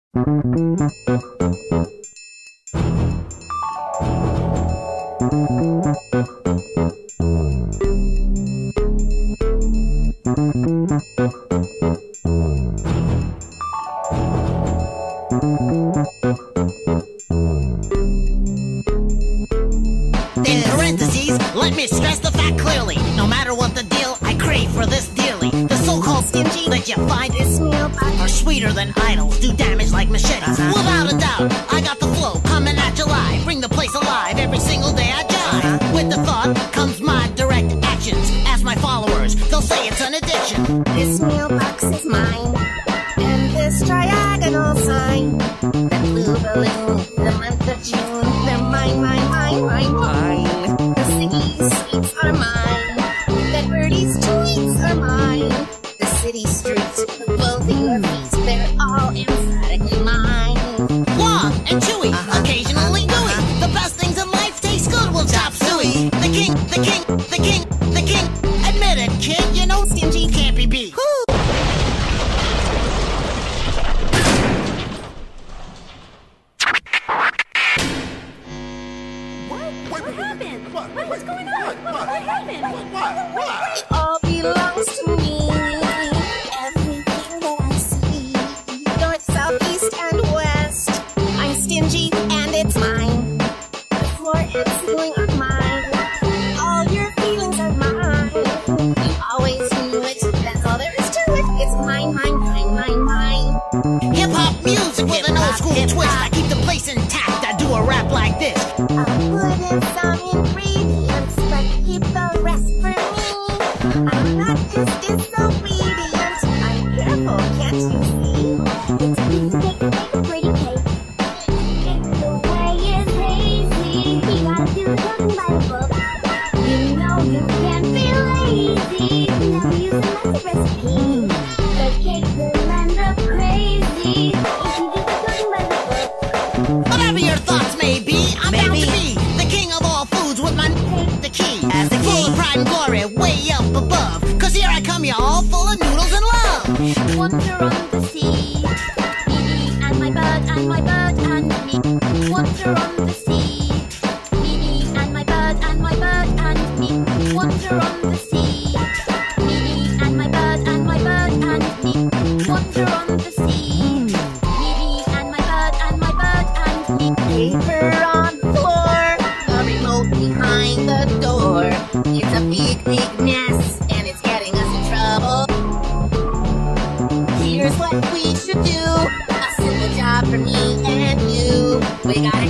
In parentheses, let me stress the fact clearly. No matter what the deal, I crave for this dearly. The so-called stingy that you find is are sweeter than idols, do damage like machetes. Without a doubt, I got the flow coming at you live. Bring the place alive every single day I jive. With the thought comes my direct actions. Ask my followers, they'll say it's an addiction. This mailbox is mine, and this triagonal sign, that blue balloon, the month of June, they're mine, mine, mine, mine, mine. The city sweets are mine, that birdie's tweets are mine. The city streets, both your feet, they're all emphatically mine. Long and chewy, occasionally gooey. The best things in life taste good with chop suey. The king, the king, the king, the king. Admit it, kid, you know stingy can't be beat. What happened? What's going on? What happened? What? It all belongs to me. Everything that I see, north, south, east, and west. I'm stingy, and it's mine. The floor and ceiling are mine. All your feelings are mine. You always knew it. That's all there is to it. It's mine, mine, mine, mine, mine. Hip-hop music with an old-school twist. I keep the place intact. I do a rap like this. I'll put in some ingredients, but keep the rest for me. I'm not just disobedient. I'm careful, can't you see? It's a piece of cake, make a pretty cake. The way is hazy. You gotta do the cooking by the book. You know you can't be lazy. Never use a messy recipe. The cake will end up crazy if you do the cooking by the book. Whatever your thoughts may be, I'm bound to be the king of all foods with my the key. As the full of pride and glory, way up above. Cause here I come, y'all, full of noodles and love. Wonder on the sea, me and my bird and my bird and me. Wonder on the sea, me and my bird and my bird and me. Wonder on the sea, me and my bird and my bird and me. Wonder on the sea, me and my bird and my bird and me. Paper on floor, the remote behind the door. It's a big, big mess, and it's getting us in trouble. Here's what we should do, a simple job for me and you. We gotta